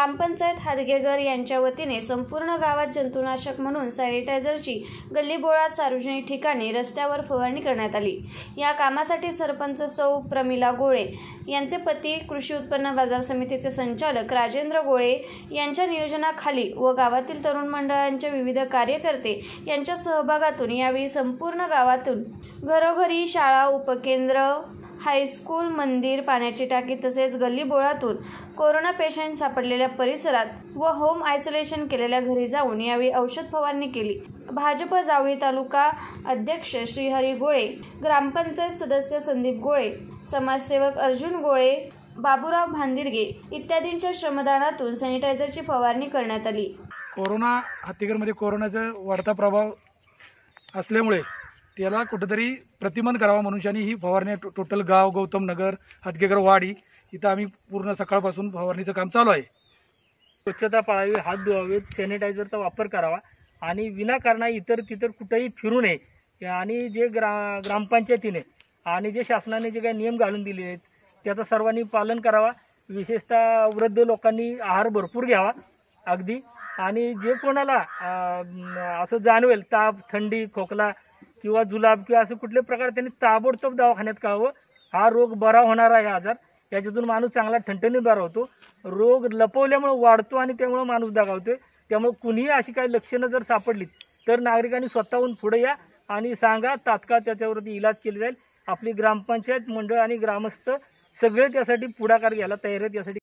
ग्रामपंचायत हादगेघर यांच्या वतीने संपूर्ण गावात जंतुनाशक म्हणून सॅनिटायझरची गल्लीबोळात सार्वजनिक ठिकाणी रस्त्यावर फवारणी करण्यात आली। या कामासाठी सरपंच सौ प्रमिला गोळे यांचे पती, कृषी उत्पन्न बाजार समितीचे संचालक राजेंद्र गोळे यांच्या नियोजनाखाली व गावातील तरुण मंडळांचे विविध कार्यकर्ते यांच्या सहभागातून यावेळी संपूर्ण गावातून घरोघरी, शाळा, उपकेंद्र, हायस्कूल, मंदिर, पाण्याची टाकी तसेच गल्लीबोळातून कोरोना पेशंट सापडलेल्या परिसरात व होम आयसोलेशन केलेल्या घरी जाऊन यावेळी औषध फवारणी केली। भाजप जावळी तालुका अध्यक्ष श्रीहरी गोळे, ग्रामपंचायत सदस्य संदीप गोळे, समाजसेवक अर्जुन गोळे, बाबूराव भांदिरगे इत्यादींच्या श्रमदानातून सॅनिटायझरची फवारणी करण्यात आली। कोरोना हादगेघरमध्ये कोरोनाचा वाढता प्रभाव असल्यामुळे त्याला कुठेतरी प्रतिबंध करावा म्हणून ही फवारणी टोटल गाव, गौतम नगर, हादगेघर वाडी इथं आम्ही पूर्ण सकाळपासून फवारणीचं काम चालू आहे। स्वच्छता पाळावी, हात धुवावेत, सॅनिटायझरचा वापर करावा आणि विनाकारण इतर तितर कुठेही फिरू नये आणि जे ग्रामपंचायतीने आणि जे शासनाने जे काही नियम घालून दिले आहेत त्याचं सर्वांनी पालन करावा। विशेषतः वृद्ध लोकांनी आहार भरपूर घ्यावा अगदी, आणि जे कोणाला असं जाणवेल ताप, थंडी, खोकला किंवा जुलाब किंवा असं कुठल्या प्रकारे त्यांनी ताबडतोब दवाखान्यात कळावं। हा रोग बरा होणारा आहे आजार, याच्यातून माणूस चांगला ठणठणीत बरा होतो। रोग लपवल्यामुळे वाढतो आणि त्यामुळे माणूस दगावतोय। त्यामुळे कुणीही अशी काही लक्षणं जर सापडली तर नागरिकांनी स्वतःहून पुढे या आणि सांगा, तात्काळ त्याच्यावरती इलाज केला जाईल। आपली ग्रामपंचायत मंडळ आणि ग्रामस्थ सगळे त्यासाठी पुढाकार घ्यायला तयार आहेत। यासाठी